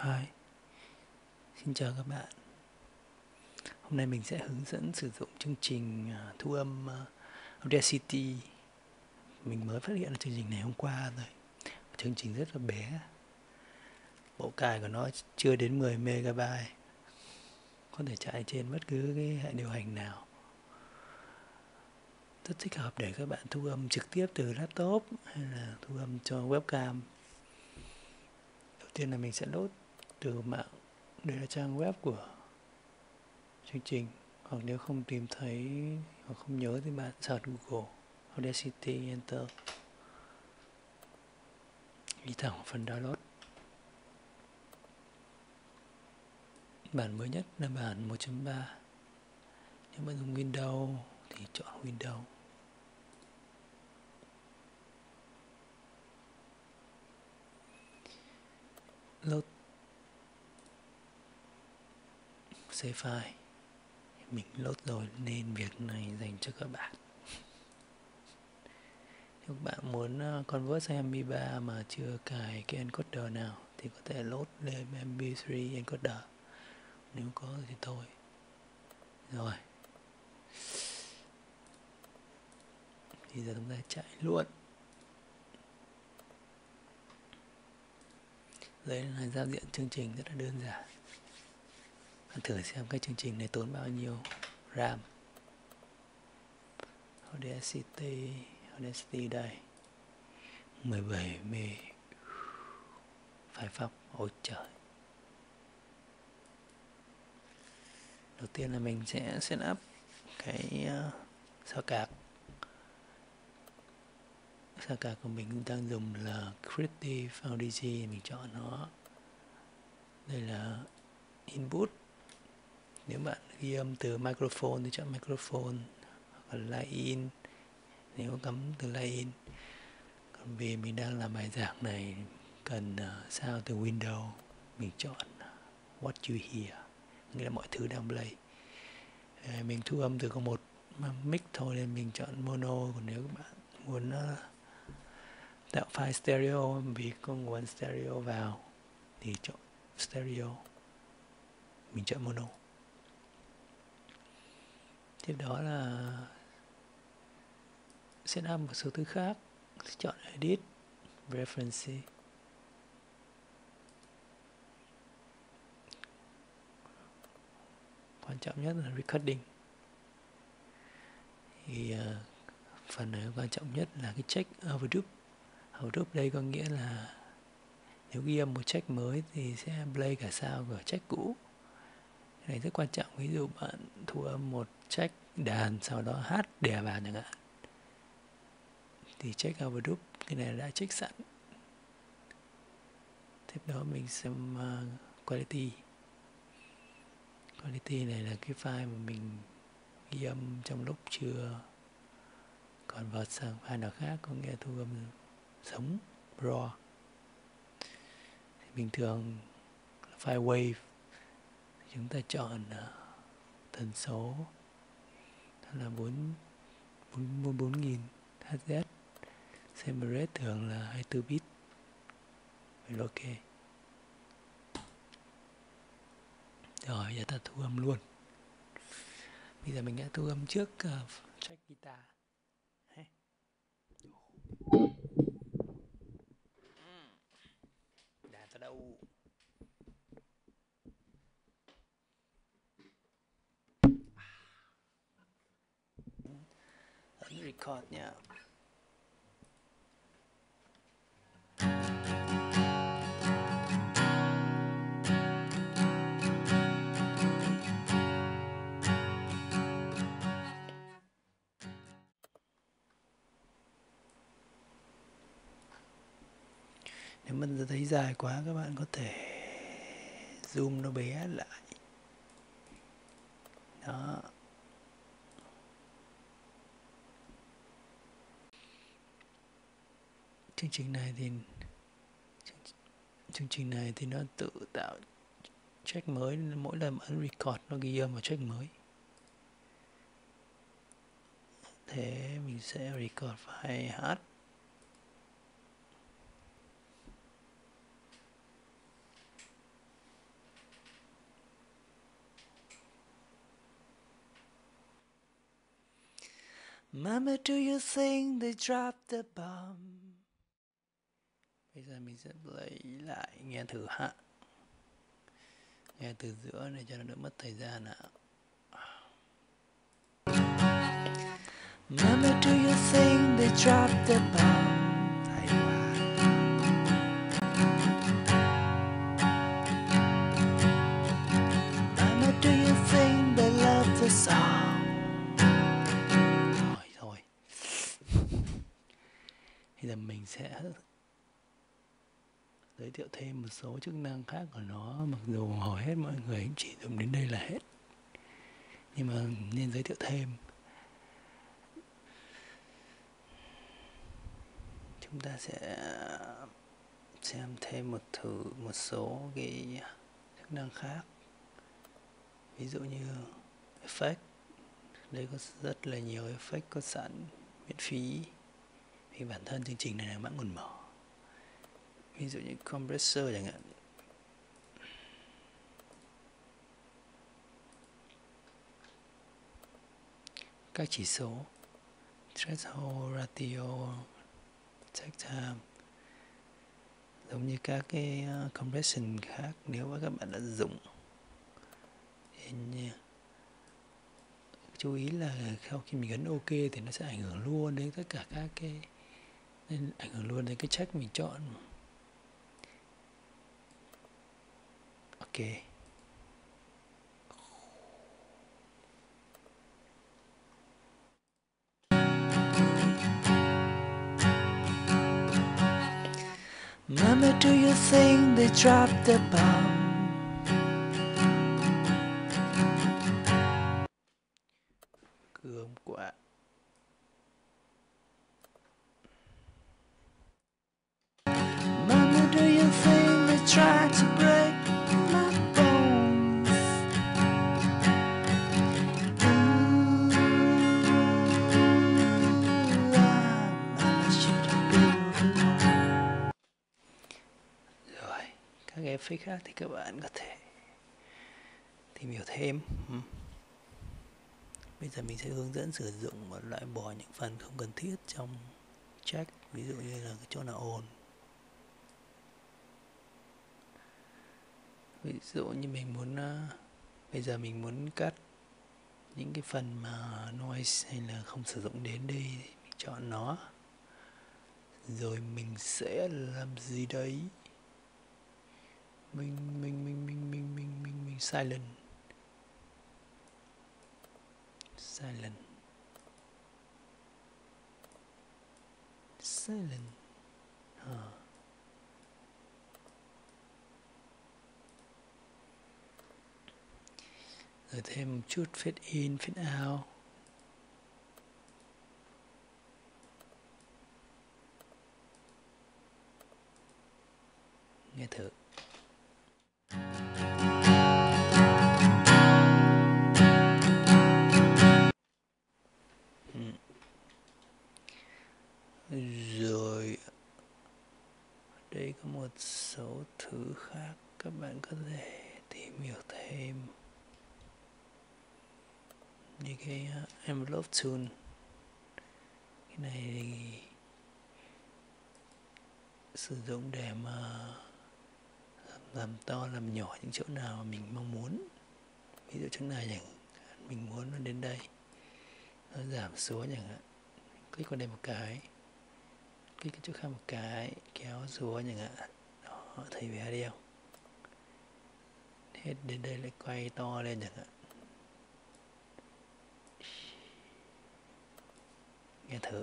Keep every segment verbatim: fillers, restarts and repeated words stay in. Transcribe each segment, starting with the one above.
Hi, xin chào các bạn. Hôm nay mình sẽ hướng dẫn sử dụng chương trình uh, thu âm uh, Audacity. Mình mới phát hiện chương trình này hôm qua rồi. Chương trình rất là bé. Bộ cài của nó chưa đến mười mê ga bai. Có thể chạy trên bất cứ cái hệ điều hành nào. Rất thích hợp để các bạn thu âm trực tiếp từ laptop hay là thu âm cho webcam. Đầu tiên là mình sẽ load từ mạng. Đây là trang web của chương trình. Hoặc nếu không tìm thấy hoặc không nhớ thì bạn search Google Audacity, Enter, đi thẳng phần download. Bản mới nhất là bản một chấm ba. Nếu bạn dùng Windows thì chọn Windows. Load save file. Mình load rồi nên việc này dành cho các bạn. Nếu các bạn muốn convert sang em pê ba mà chưa cài cái encoder nào thì có thể load lên em pê ba encoder. Nếu có thì thôi. Rồi. Thì giờ chúng ta chạy luôn. Đây là giao diện chương trình rất là đơn giản. Bạn thử xem cái chương trình này tốn bao nhiêu RAM. Audacity, Audacity đây, mười bảy mê. Phải phọc, ôi trời. Đầu tiên là mình sẽ set up cái uh, sao cạc. Sao cạc của mình đang dùng là Creative Audio, mình chọn nó. Đây là input. Nếu bạn ghi âm từ microphone thì chọn microphone, hoặc là line in nếu cắm từ line in. Còn vì mình đang làm bài giảng này cần uh, sound từ Windows, mình chọn what you hear, nghĩa là mọi thứ đang play. À, mình thu âm từ có một mic thôi nên mình chọn mono. Còn nếu các bạn muốn uh, tạo file stereo vì có nguồn stereo vào thì chọn stereo, mình chọn mono. Tiếp đó là set up một số thứ khác, chọn edit, preference. Quan trọng nhất là recording. Thì uh, phần này quan trọng nhất là cái check overdub. Overdub đây có nghĩa là nếu ghi âm một check mới thì sẽ play cả sound của check cũ. Cái này rất quan trọng. Ví dụ bạn thu âm một check đàn sau đó hát đè vào chẳng hạn thì check overdub, cái này đã check sẵn. Tiếp đó mình xem uh, quality. Quality này là cái file mà mình ghi âm trong lúc chưa convert sang file nào khác, có nghĩa thu âm sống raw. Thì bình thường là file wave thì chúng ta chọn uh, tần số đó là bốn bốn nghìn Hz. Sample rate thường là hai mươi tư bit. Vậy ok. Rồi giờ ta thu âm luôn. Bây giờ mình đã thu âm trước uh, track guitar. Đàn ta đâu? Ấn record nha. Nếu mà thấy dài quá các bạn có thể zoom nó bé lại. Đó. Chương trình này thì chương trình này thì nó tự tạo track mới, mỗi lần ấn record nó ghi âm vào track mới. Thế mình sẽ record file hát. Mama, do you think they dropped the bomb? Bây giờ mình sẽ play lại nghe thử ha. Nghe từ giữa này cho nó đỡ mất thời gian ạ. Mama, do you think they dropped the bomb? Hay quá. Mama, do you think they love the song? Thôi thôi. Bây giờ mình sẽ giới thiệu thêm một số chức năng khác của nó, mặc dù hầu hết mọi người cũng chỉ dùng đến đây là hết, nhưng mà nên giới thiệu thêm. Chúng ta sẽ xem thêm một thử một số cái chức năng khác, ví dụ như effect. Đây có rất là nhiều effect có sẵn miễn phí vì bản thân chương trình này là mã nguồn mở, ví dụ như compressor chẳng hạn. Các chỉ số threshold, ratio, check time, giống như các cái compression khác nếu mà các bạn đã dùng. Nên chú ý là sau khi mình ấn OK thì nó sẽ ảnh hưởng luôn đến tất cả các cái, nên ảnh hưởng luôn đến cái check mình chọn. OK. Mama, do you think they dropped the bomb? Cương quả. Mama, do you think they tried to break my bones? Ooh, Mama should have been alone. Rồi, các cái effect khác thì các bạn có thể tìm hiểu thêm. Bây giờ mình sẽ hướng dẫn sử dụng và loại bỏ những phần không cần thiết trong check, ví dụ như là cái chỗ nào ồn. Ví dụ như mình muốn uh, bây giờ mình muốn cắt những cái phần mà noise hay là không sử dụng đến đây, mình chọn nó. Rồi mình sẽ làm gì đấy? Mình mình mình mình mình mình mình mình silent. Silent. Silent. À. Rồi thêm một chút fade in, fade out. Nghe thử. Ừ. Rồi đây có một số thứ khác các bạn có thể tìm hiểu thêm, như cái envelope tool. Cái này thì sử dụng để mà làm to làm nhỏ những chỗ nào mà mình mong muốn. Ví dụ chỗ này chẳng mình muốn nó đến đây, nó giảm xuống chẳng hạn, click vào đây một cái, click cái chỗ khác một cái, kéo xuống chẳng hạn. Đó, thấy vẻ đi không? Hết đến đây lại quay to lên chẳng hạn. Nghe thử.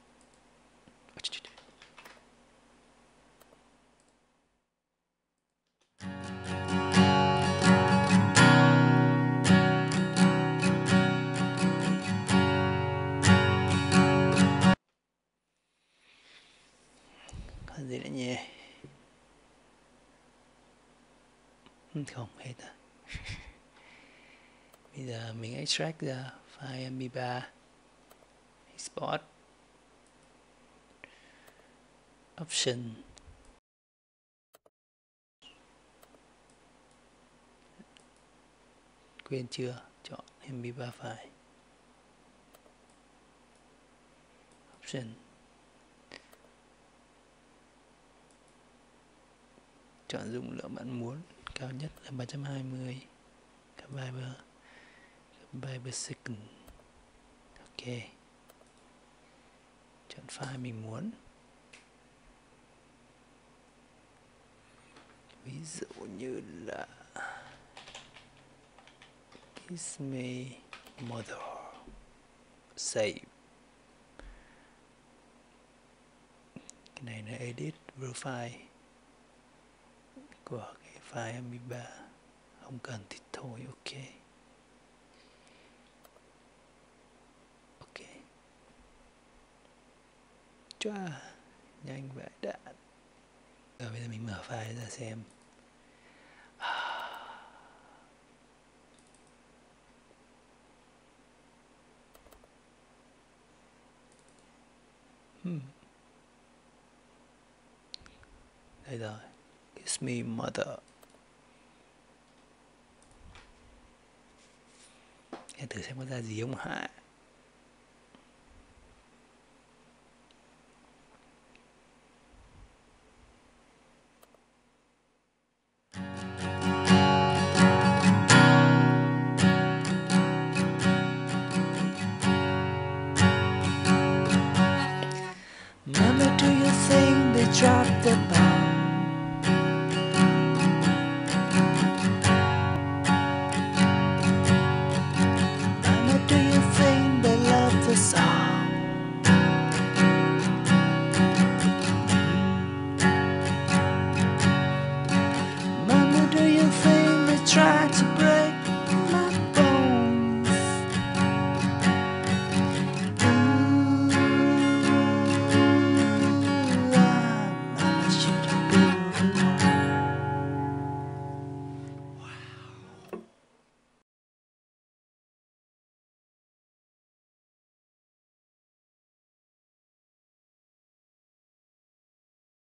Còn gì nữa nhỉ? Không, hết rồi. Bây giờ mình extract ra file em pê ba, export, option, quên chưa, chọn em pê ba file. option, chọn dung lượng bạn muốn, cao nhất là ba trăm hai mươi byte per second. Ok, chọn file mình muốn, ví dụ như là is me mother, save. Cái này là edit profile của cái file em pê ba, không cần thì thôi. Ok, ok, chua, nhanh vậy đã. Rồi bây giờ mình mở file ra xem. Hmm. Đây rồi, it's me mother. Nghe thử xem có ra gì không hả?